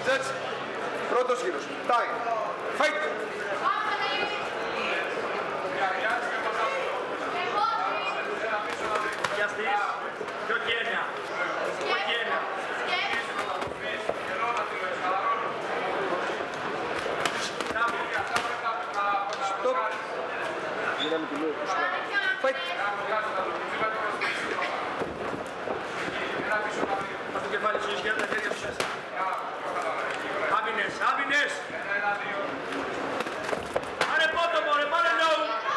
Judge, πρώτος γύρος. Time. Fight! Πιαστείς. Πιο κένια. Πιο κένια. Stop. Γίναμε τη μία. Fight! Πας το κεφάλι σου, ισχυρά τα χέρια σου μέσα. Άμυνες, άμυνες! Πάρε πότομο, ρε, πάρε low!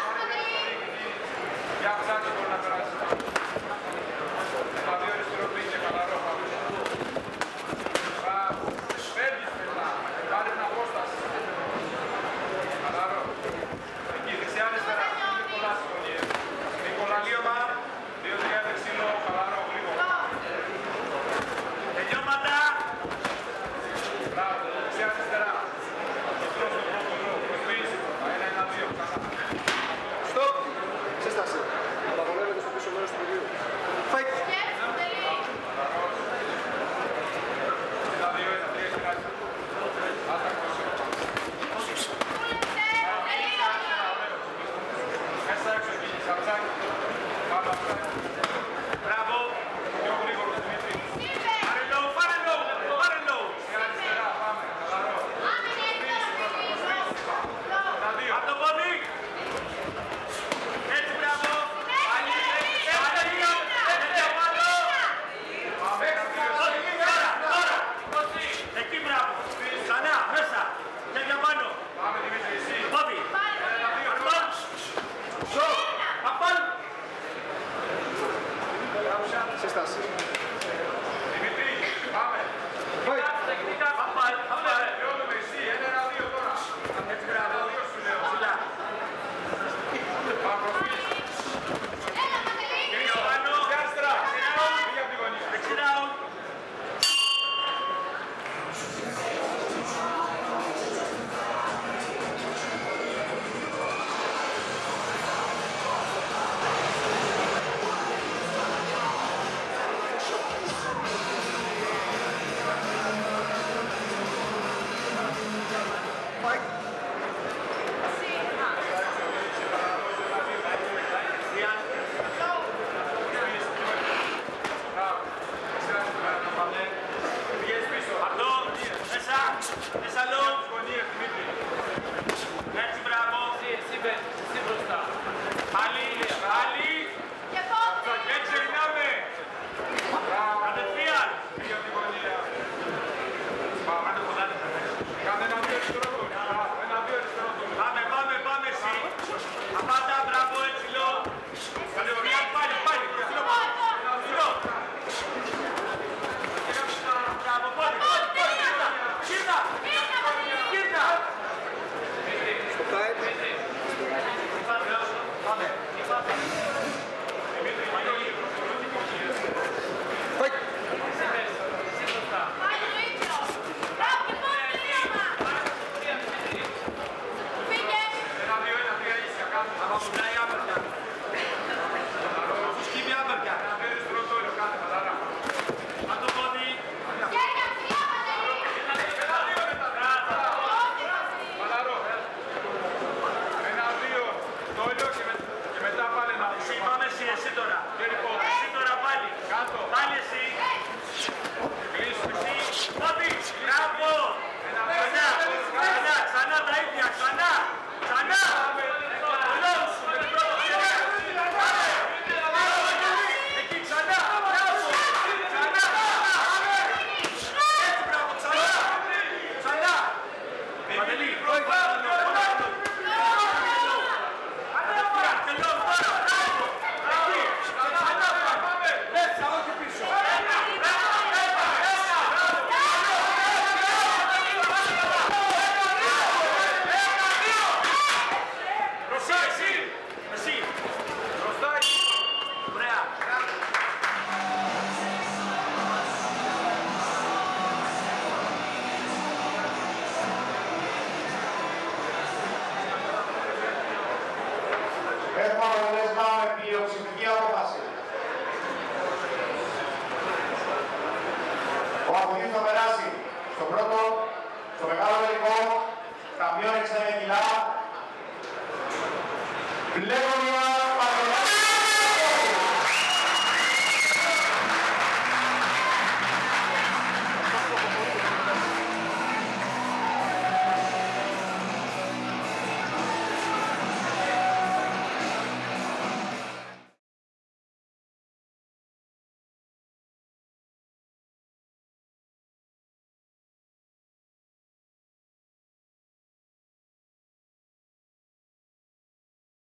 Για ψάξε μπορεί να περάσει. Τα δύο αριστεροπλή και χαλαρό. Φεύγεις μετά. Πάρε την απόσταση. Χαλαρό. Εκεί, δεξιά αριστερά. Νικολά συγχωνίε. Νικολά λίωμα. 2-3 δεξίλο, χαλαρό, γρήγορα. Τελειώματα! Μπράβο, δεξιά αριστερά. Κεντρός στο πρώτο λόγο. Προσποίηση. 1-1-2. Stop. Σύσταση. Απαγορεύεται στο πίσω μέρος του πεδίου. Fight! Μπράβο! Πάρε low, πάρε low, πάρε low! Απ' το πόδι! Έτσι, μπράβο! Άλλη, τώρα! Εκεί, μπράβο! Ξανά, μέσα! Χέρια πάνω! Πόδι! Αρμόν! Σο! Απάν! Σύσταση. Δημητρή, πάμε. Fight! Απάν! Απάν! Λιώνουμε εσύ, 1-2 τώρα. Έτσι, μπράβο! Ψηλά! Πάμε προσποίηση. Χέρια πάνω! Αριστερά. Πήγε από τη γωνία. Δεξί round! Πηγαίνεις πίσω. Αυτό, μέσα, μέσα low. Γωνίες, Δημήτρη. Έτσι, μπράβο. Εσύ μπροστά. Άλλη, άλλη. Έτσι, γυρνάμε. Κατευθείαν. Πήγε από τη γωνία. Πάμε το κοντάτι. Κάνε 1-2 αριστερό. 1-2 αριστερό. Πάμε εσύ. Απάντα, μπράβο, έτσι low. Κατευθείαν, πάλι. Ψηλό. Μπράβο, πάλι. Γύρνα. Στο time. Πάμε. Fight! Άμα κουνάει άπερκια. Σου σκύβει άπερκια. Αν το πόδι. Εσύ πάμε εσύ τώρα. Εσύ τώρα πάλι. Πάλι εσύ. Εσύ. Πόδι. Μπράβο. Ξανά τα ίδια. Ξανά. Εκεί ξανά. Μπράβο. Έτσι μπράβο. Ξανά. Παντελή. Έχουμε αποτέλεσμα με πλειοψηφική απόφαση. Ο αγωνιστής θα περάσει στο πρώτο Καμιόν 60 κιλά. Πλέγωνια